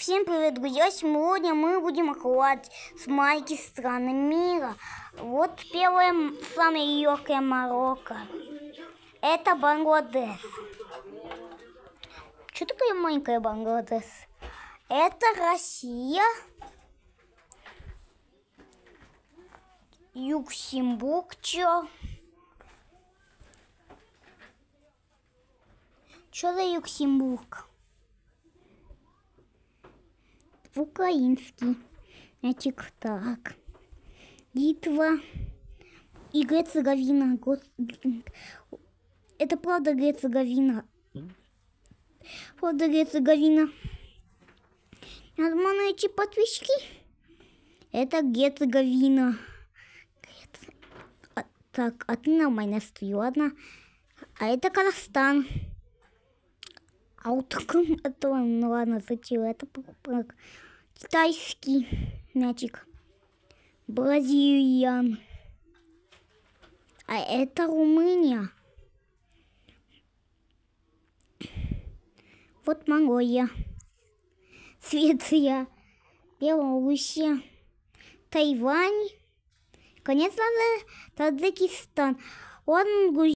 Всем привет, друзья! Сегодня мы будем аккуратить с маленькими странами мира. Вот первая, самая легкая Марокко. Это Бангладеш. Что такое маленькая Бангладеш? Это Россия. Люксембург. Что за Люксембург? Украинский. Значит, так. Литва и Герцеговина. Это правда Герцеговина. Правда Герцеговина. Надо найти подписчики. Это Герцеговина. Так, а ты нормально стою, ладно? А это Казахстан. А вот это, ну ладно, зачем? Это китайский мячик. Бразилия. А это Румыния. Вот Монголия. Швеция. Белоруссия. Тайвань. Конец надо Таджикистан. Ладно,